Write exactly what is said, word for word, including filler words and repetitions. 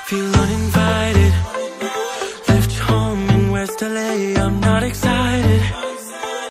Feel uninvited. Left home in West L A, I'm not excited.